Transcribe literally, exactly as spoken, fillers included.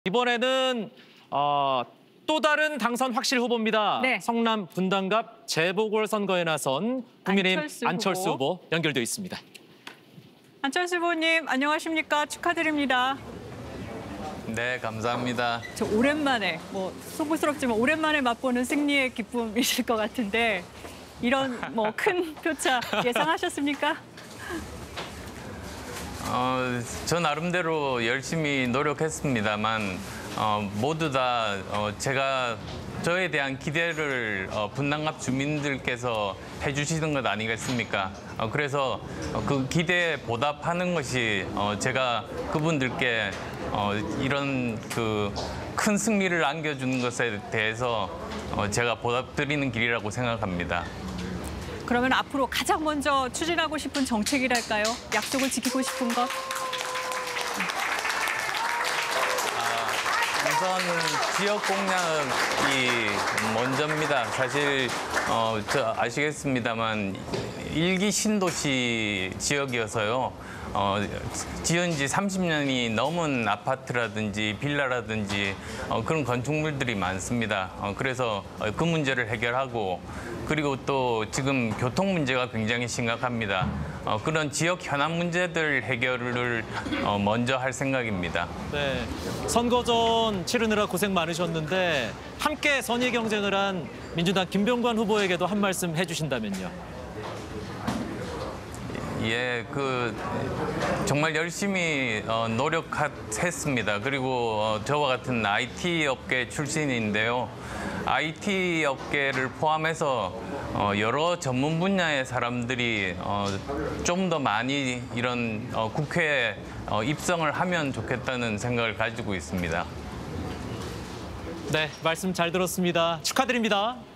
이번에는 어, 또 다른 당선 확실 후보입니다. 네. 성남 분당갑 재보궐선거에 나선 국민의힘 안철수, 안철수 후보. 후보 연결되어 있습니다. 안철수 후보님 안녕하십니까? 축하드립니다. 네, 감사합니다. 저 오랜만에 뭐 소부스럽지만 오랜만에 맛보는 승리의 기쁨이실 것 같은데 이런 뭐 큰 표차 예상하셨습니까? 어, 저 나름대로 열심히 노력했습니다만 어, 모두 다 어, 제가 저에 대한 기대를 어, 분당갑 주민들께서 해주시는 것 아니겠습니까? 어, 그래서 어, 그 기대에 보답하는 것이 어, 제가 그분들께 어, 이런 그 큰 승리를 안겨주는 것에 대해서 어, 제가 보답드리는 길이라고 생각합니다. 그러면 앞으로 가장 먼저 추진하고 싶은 정책이랄까요? 약속을 지키고 싶은 것? 우선 지역 공약이 먼저입니다. 사실 어, 저 아시겠습니다만 일기 신도시 지역이어서요. 어, 지은 지 삼십 년이 넘은 아파트라든지 빌라라든지 어, 그런 건축물들이 많습니다. 어, 그래서 그 문제를 해결하고 그리고 또 지금 교통 문제가 굉장히 심각합니다. 어, 그런 지역 현안 문제들 해결을 어, 먼저 할 생각입니다. 네, 선거전 치르느라 고생 많으셨는데 함께 선의 경쟁을 한 민주당 김병관 후보에게도 한 말씀 해주신다면요. 예, 그 정말 열심히 어, 노력했습니다. 그리고 어, 저와 같은 아이티 업계 출신인데요. 아이티 업계를 포함해서 어, 여러 전문 분야의 사람들이 어, 좀 더 많이 이런 어, 국회에 어, 입성을 하면 좋겠다는 생각을 가지고 있습니다. 네, 말씀 잘 들었습니다. 축하드립니다.